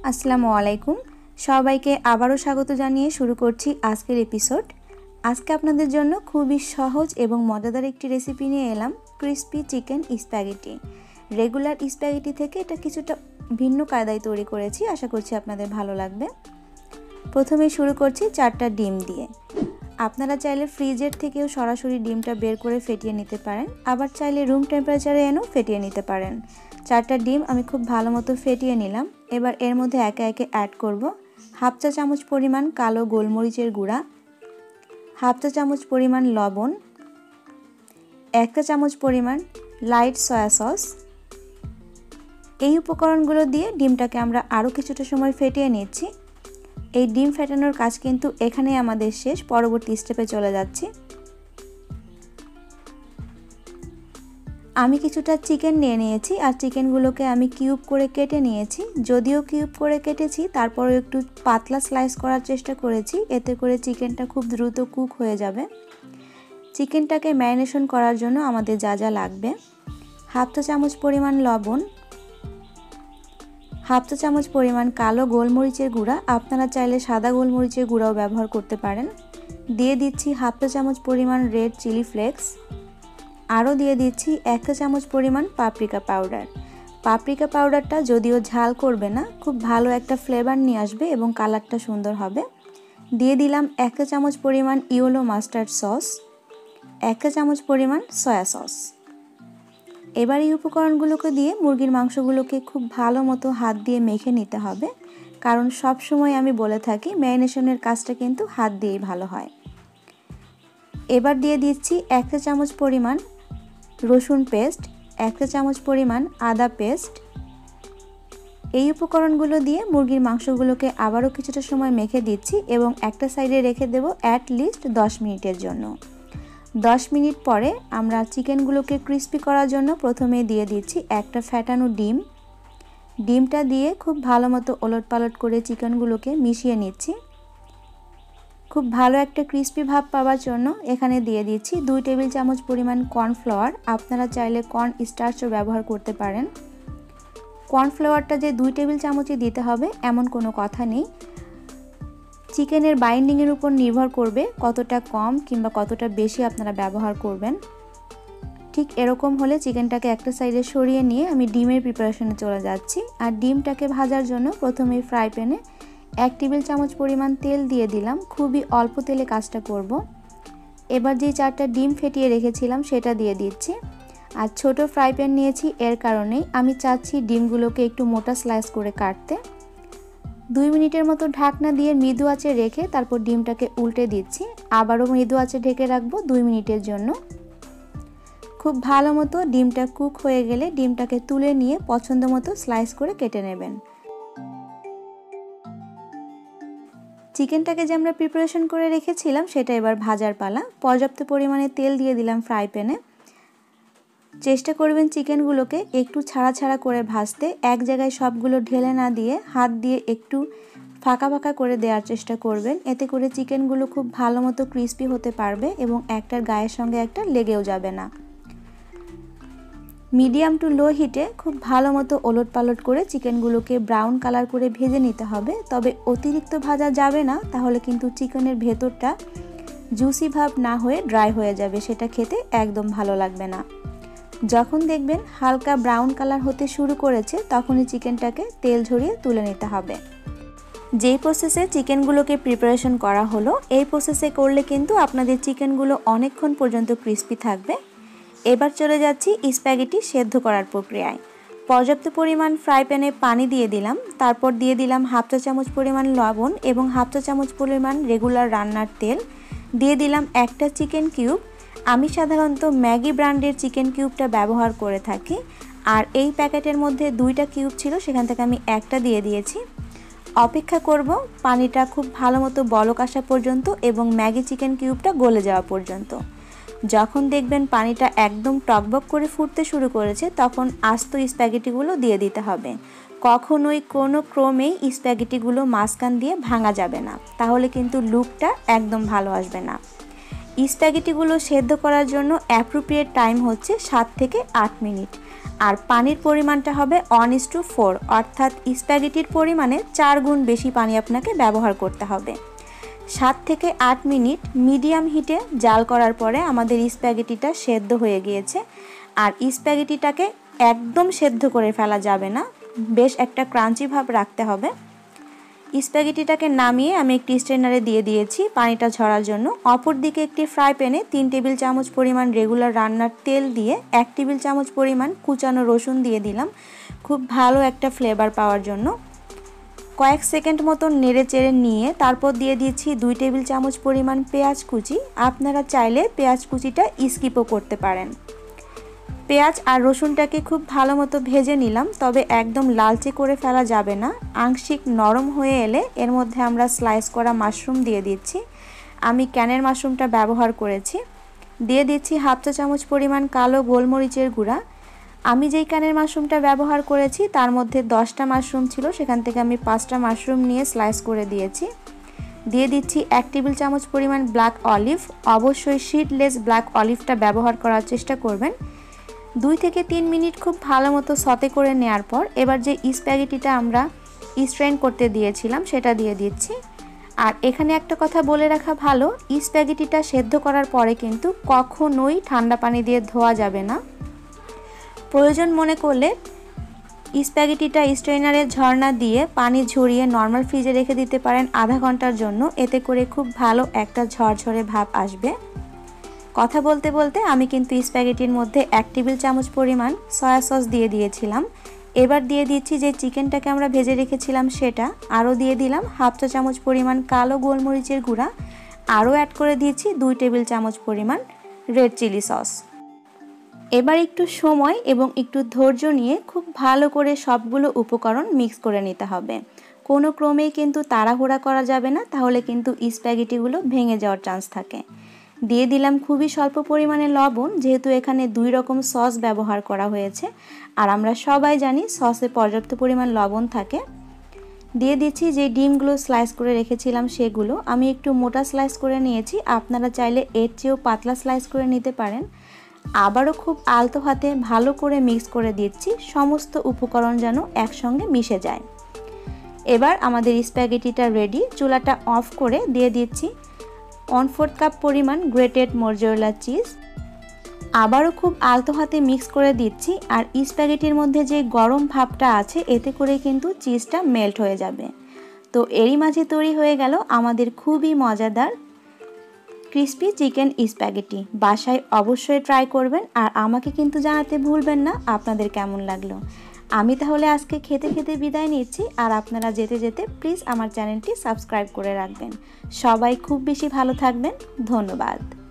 আসসালামু আলাইকুম সবাইকে আবারও স্বাগত জানিয়ে শুরু করছি আজকের এপিসোড। আজকে আপনাদের জন্য খুবই সহজ এবং মজাদার একটি রেসিপি নিয়ে এলাম, crispy chicken spaghetti. Regular spaghetti থেকে এটা কিছুটা ভিন্ন কায়দায় তৈরি করেছি, আশা করছি আপনাদের ভালো লাগবে। প্রথমে শুরু করছি 4টা ডিম দিয়ে। আপনারা চাইলে ফ্রিজের থেকেও সরাসরি ডিমটা বের করে ফেটিয়ে নিতে পারেন, আবার চাইলে রুম টেম্পারেচারে এনেও ফেটিয়ে নিতে পারেন। 4টা ডিম আমি খুব ভালো মতো ফেটিয়ে নিলাম। এবার এর মধ্যে একে একে অ্যাড করব হাফ চা চামচ পরিমাণ কালো গোলমরিচের গুঁড়া, হাফ চা চামচ পরিমাণ লবণ, 1 চা চামচ পরিমাণ লাইট সয়া সস। এই উপকরণগুলো দিয়ে ডিমটাকে আমরা আরও কিছুটা সময় ফেটিয়ে নিচ্ছি। এই ডিম ফেটানোর কাজ কিন্তু এখানেই আমাদের শেষ, পরবর্তী স্টেপে চলে যাচ্ছি। আমি কিছুটা চিকেন নিয়ে নিয়েছি আর চিকেনগুলোকে আমি কিউব করে কেটে নিয়েছি। যদিও কিউব করে কেটেছি, তারপরেও একটু পাতলা স্লাইস করার চেষ্টা করেছি, এতে করে চিকেনটা খুব দ্রুত কুক হয়ে যাবে। চিকেনটাকে ম্যারিনেশন করার জন্য আমাদের যা যা লাগবে: হাফ চা চামচ পরিমাণ লবণ, হাফ চা চামচ পরিমাণ কালো গোলমরিচের গুঁড়া, আপনারা চাইলে সাদা গোলমরিচের গুঁড়াও ব্যবহার করতে পারেন। দিয়ে দিচ্ছি হাফ চা চামচ পরিমাণ রেড চিলি ফ্লেক্স। আরও দিয়ে দিচ্ছি 1 চা চামচ পরিমাণ পাপরিকা পাউডার। পাপরিকা পাউডারটা যদিও ঝাল করবে না, খুব ভালো একটা ফ্লেভার নিয়ে আসবে এবং কালারটা সুন্দর হবে। দিয়ে দিলাম 1 চা চামচ পরিমাণ ইয়েলো মাস্টার্ড সস, 1 চা চামচ পরিমাণ সয়া সস। এবার এই উপকরণগুলোকে দিয়ে মুরগির মাংসগুলোকে খুব ভালো মতো হাত দিয়ে মেখে নিতে হবে, কারণ সব সময় আমি বলে থাকি ম্যারিনেশনের কাজটা কিন্তু হাত দিয়েই ভালো হয়। এবার দিয়ে দিচ্ছি 1 চা চামচ পরিমাণ রসুন পেস্ট, 1 চা চামচ পরিমাণ আদা পেস্ট। এই উপকরণগুলো দিয়ে মুরগির মাংসগুলোকে আবারও কিছুটা সময় মেখে দিচ্ছি এবং একটা সাইডে রেখে দেব অ্যাটলিস্ট 10 মিনিটের জন্য। 10 মিনিট পরে আমরা চিকেনগুলোকে ক্রিস্পি করার জন্য প্রথমে দিয়ে দিচ্ছি একটা ফ্যাটানো ডিম। ডিমটা দিয়ে খুব ভালো মতো ওলটপালট করে চিকেনগুলোকে মিশিয়ে নিচ্ছি। খুব ভালো একটা ক্রিস্পি ভাব পাওয়ার জন্য এখানে দিয়ে দিচ্ছি 2 টেবিল চামচ পরিমাণ কর্নফ্লাওয়ার। আপনারা চাইলে কর্ন স্টার্চও ব্যবহার করতে পারেন। কর্নফ্লাওয়ারটা যে 2 টেবিল চামচই দিতে হবে এমন কোনো কথা নেই, চিকেনের বাইন্ডিংয়ের উপর নির্ভর করবে কতটা কম কিংবা কতটা বেশি আপনারা ব্যবহার করবেন। ঠিক এরকম হলে চিকেনটাকে একটা সাইডে সরিয়ে নিয়ে আমি ডিমের প্রিপারেশনে চলে যাচ্ছি। আর ডিমটাকে ভাজার জন্য প্রথমেই ফ্রাই প্যানে 1 টেবিল চামচ পরিমাণ তেল দিয়ে দিলাম, খুবই অল্প তেলে কাজটা করব। এবার যে 4টা ডিম ফেটিয়ে রেখেছিলাম সেটা দিয়ে দিচ্ছি। আর ছোট ফ্রাই প্যান নিয়েছি, এর কারণেই আমি চাচ্ছি ডিমগুলোকে একটু মোটা স্লাইস করে কাটতে। 2 মিনিটের মতো ঢাকনা দিয়ে মৃদু আঁচে রেখে তারপর ডিমটাকে উল্টে দিচ্ছি। আবারও মৃদু আঁচে ঢেকে রাখবো 2 মিনিটের জন্য। খুব ভালো মতো ডিমটা কুক হয়ে গেলে ডিমটাকে তুলে নিয়ে পছন্দ মতো স্লাইস করে কেটে নেবেন। চিকেনটাকে যে আমরা প্রিপারেশন করে রেখেছিলাম সেটা এবার ভাজার পালা। পর্যাপ্ত পরিমাণে তেল দিয়ে দিলাম ফ্রাই প্যানে। চেষ্টা করবেন চিকেনগুলোকে একটু ছাড়া ছাড়া করে ভাজতে, এক জায়গায় সবগুলো ঢেলে না দিয়ে হাত দিয়ে একটু ফাঁকা ফাঁকা করে দেওয়ার চেষ্টা করবেন। এতে করে চিকেনগুলো খুব ভালো মতো ক্রিস্পি হতে পারবে এবং একটার গায়ের সঙ্গে একটা লেগেও যাবে না। মিডিয়াম টু লো হিটে খুব ভালো মতো ওলটপালট করে চিকেনগুলোকে ব্রাউন কালার করে ভেজে নিতে হবে, তবে অতিরিক্ত ভাজা যাবে না, তাহলে কিন্তু চিকেনের ভেতরটা জুসি ভাব না হয়ে ড্রাই হয়ে যাবে, সেটা খেতে একদম ভালো লাগবে না। যখন দেখবেন হালকা ব্রাউন কালার হতে শুরু করেছে তখনই চিকেনটাকে তেল ঝরিয়ে তুলে নিতে হবে। যেই প্রসেসে চিকেনগুলোকে প্রিপারেশন করা হলো এই প্রসেসে করলে কিন্তু আপনাদের চিকেনগুলো অনেকক্ষণ পর্যন্ত ক্রিস্পি থাকবে। এবার চলে যাচ্ছি স্প্যাগেটি সেদ্ধ করার প্রক্রিয়ায়। পর্যাপ্ত পরিমাণ ফ্রাই প্যানে পানি দিয়ে দিলাম, তারপর দিয়ে দিলাম হাফ চা চামচ পরিমাণ লবণ এবং হাফ চা চামচ পরিমাণ রেগুলার রান্নার তেল। দিয়ে দিলাম একটা চিকেন কিউব। আমি সাধারণত ম্যাগি ব্র্যান্ডের চিকেন কিউবটা ব্যবহার করে থাকি, আর এই প্যাকেটের মধ্যে 2টা কিউব ছিল, সেখান থেকে আমি একটা দিয়ে দিয়েছি। অপেক্ষা করব পানিটা খুব ভালো মতো বলক আসা পর্যন্ত এবং ম্যাগি চিকেন কিউবটা গলে যাওয়া পর্যন্ত। যখন দেখবেন পানিটা একদম টকবক করে ফুটতে শুরু করেছে তখন আস্ত স্প্যাগেটিগুলো দিয়ে দিতে হবে। কখনোই কোনো ক্রমেই স্প্যাগেটিগুলো মাঝখান দিয়ে ভাঙা যাবে না, তাহলে কিন্তু লুকটা একদম ভালো আসবে না। স্প্যাগেটিগুলো সেদ্ধ করার জন্য অ্যাপ্রোপ্রিয়েট টাইম হচ্ছে 7 থেকে 8 মিনিট। আর পানির পরিমাণটা হবে 1:4, অর্থাৎ স্প্যাগেটির পরিমাণে 4 গুণ বেশি পানি আপনাকে ব্যবহার করতে হবে। 7 থেকে 8 মিনিট মিডিয়াম হিটে জাল করার পরে আমাদের স্প্যাগেটিটা সেদ্ধ হয়ে গিয়েছে। আর স্প্যাগেটিটাকে একদম সেদ্ধ করে ফেলা যাবে না, বেশ একটা ক্রাঞ্চি ভাব রাখতে হবে। স্প্যাগেটিটাকে নামিয়ে আমি একটি স্ট্রেনারে দিয়ে দিয়েছি পানিটা ঝরার জন্য। অপর দিকে একটি ফ্রাই প্যানে 3 টেবিল চামচ পরিমাণ রেগুলার রান্নার তেল দিয়ে 1 টেবিল চামচ পরিমাণ কুচানো রসুন দিয়ে দিলাম, খুব ভালো একটা ফ্লেভার পাওয়ার জন্য। কয়েক সেকেন্ড মতো নেড়ে চেড়ে নিয়ে তারপর দিয়ে দিয়েছি 2 টেবিল চামচ পরিমাণ পেঁয়াজ কুচি। আপনারা চাইলে পেঁয়াজ কুচিটা স্কিপও করতে পারেন। পেঁয়াজ আর রসুনটাকে খুব ভালো মতো ভেজে নিলাম, তবে একদম লালচে করে ফেলা যাবে না। আংশিক নরম হয়ে এলে এর মধ্যে আমরা স্লাইস করা মাশরুম দিয়ে দিচ্ছি। আমি ক্যানের মাশরুমটা ব্যবহার করেছি। দিয়ে দিচ্ছি হাফ চা চামচ পরিমাণ কালো গোলমরিচের গুঁড়া। আমি যেই ক্যানের মাশরুমটা ব্যবহার করেছি তার মধ্যে 10টা মাশরুম ছিল, সেখান থেকে আমি 5টা মাশরুম নিয়ে স্লাইস করে দিয়েছি। দিয়ে দিচ্ছি 1 টেবিল চামচ পরিমাণ ব্ল্যাক অলিভ। অবশ্যই সিডলেস ব্ল্যাক অলিভটা ব্যবহার করার চেষ্টা করবেন। 2 থেকে 3 মিনিট খুব ভালো মতো সতে করে নেওয়ার পর এবার যে স্প্যাগেটিটা আমরা স্ট্রেন করতে দিয়েছিলাম সেটা দিয়ে দিচ্ছি। আর এখানে একটা কথা বলে রাখা ভালো, স্প্যাগেটিটা সেদ্ধ করার পরে কিন্তু কখনোই ঠান্ডা পানি দিয়ে ধোয়া যাবে না। প্রয়োজন মনে করলে স্প্যাগেটিটা স্ট্রেনারে ঝরনা দিয়ে পানি ঝরিয়ে নর্মাল ফ্রিজে রেখে দিতে পারেন আধা ঘন্টার জন্য, এতে করে খুব ভালো একটা ঝরঝরে ভাব আসবে। কথা বলতে বলতে আমি কিন্তু স্প্যাগেটির মধ্যে 1 টেবিল চামচ পরিমাণ সয়া সস দিয়ে দিয়েছিলাম। এবার দিয়ে দিচ্ছি যে চিকেনটাকে আমরা ভেজে রেখেছিলাম সেটা, আরও দিয়ে দিলাম হাফ চা চামচ পরিমাণ কালো গোলমরিচের গুঁড়া, আরও অ্যাড করে দিয়েছি 2 টেবিল চামচ পরিমাণ রেড চিলি সস। এবার একটু সময় এবং একটু ধৈর্য নিয়ে খুব ভালো করে সবগুলো উপকরণ মিক্স করে নিতে হবে। কোনো ক্রমেই কিন্তু তাড়াহুড়া করা যাবে না, তাহলে কিন্তু স্প্যাগেটিগুলো ভেঙে যাওয়ার চান্স থাকে। দিয়ে দিলাম খুবই স্বল্প পরিমাণে লবণ, যেহেতু এখানে 2 রকম সস ব্যবহার করা হয়েছে আর আমরা সবাই জানি সসে পর্যাপ্ত পরিমাণ লবণ থাকে। দিয়ে দিচ্ছি যে ডিমগুলো স্লাইস করে রেখেছিলাম সেগুলো, আমি একটু মোটা স্লাইস করে নিয়েছি, আপনারা চাইলে এর চেয়েও পাতলা স্লাইস করে নিতে পারেন। আবারও খুব আলতো হাতে ভালো করে মিক্স করে দিচ্ছি, সমস্ত উপকরণ যেন একসঙ্গে মিশে যায়। এবার আমাদের স্প্যাগেটিটা রেডি। চুলাটা অফ করে দিয়ে দিচ্ছি 1/4 কাপ পরিমাণ গ্রেটেড মোজারেলা চিজ। আবারও খুব আলতো হাতে মিক্স করে দিচ্ছি। আর স্প্যাগেটির মধ্যে যে গরম ভাবটা আছে এতে করে কিন্তু চিজটা মেল্ট হয়ে যাবে। তো এরই মাঝে তৈরি হয়ে গেল আমাদের খুবই মজাদার ক্রিস্পি চিকেন স্প্যাগেটি। বাসায় অবশ্যই ট্রাই করবেন আর আমাকে কিন্তু জানাতে ভুলবেন না আপনাদের কেমন লাগলো। আমি তাহলে আজকে খেতে খেতে বিদায় নিচ্ছি, আর আপনারা যেতে যেতে প্লিজ আমার চ্যানেলটি সাবস্ক্রাইব করে রাখবেন। সবাই খুব বেশি ভালো থাকবেন, ধন্যবাদ।